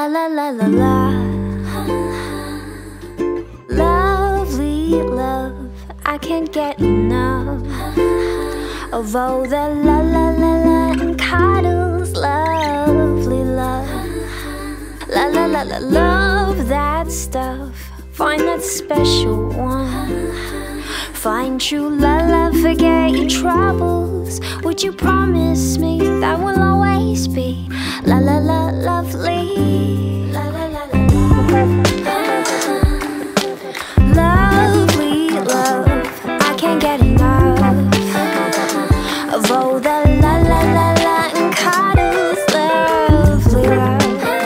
La la la la la. Lovely love, I can't get enough of all the la la la la and cuddles. Lovely love, la la la la, love that stuff. Find that special one. Find true love, forget your troubles. Would you promise me that will always be la la la lovely? La la la la la. Lovely love, I can't get enough of all the la la la la and cuddles. Lovely love.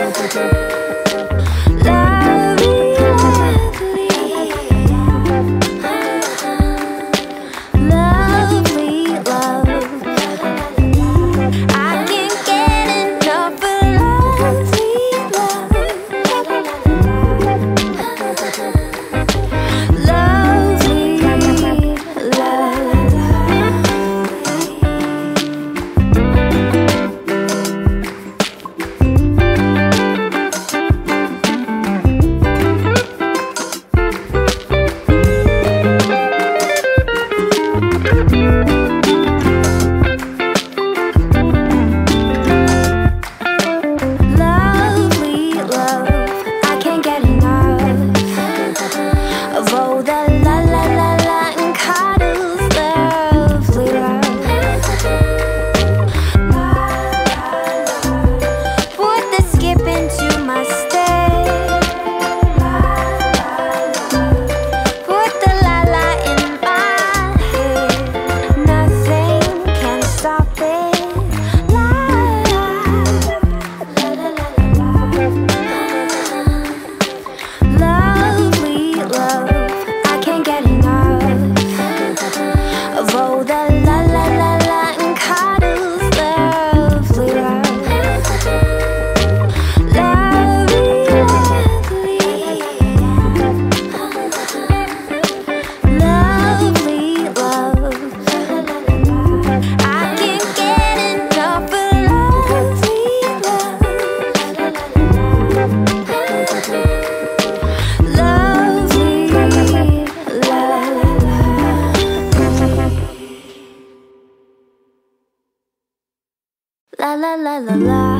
La la la la la.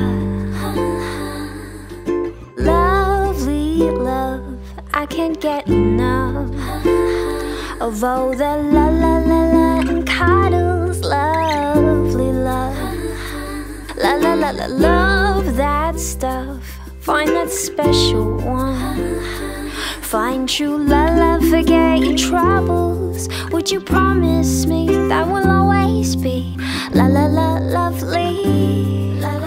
Lovely love, I can't get enough of all the la la la la and cuddles. Lovely love, la la la la, love that stuff. Find that special one. Find true love, forget your troubles. Would you promise me that will always be la la la lovely? La, la.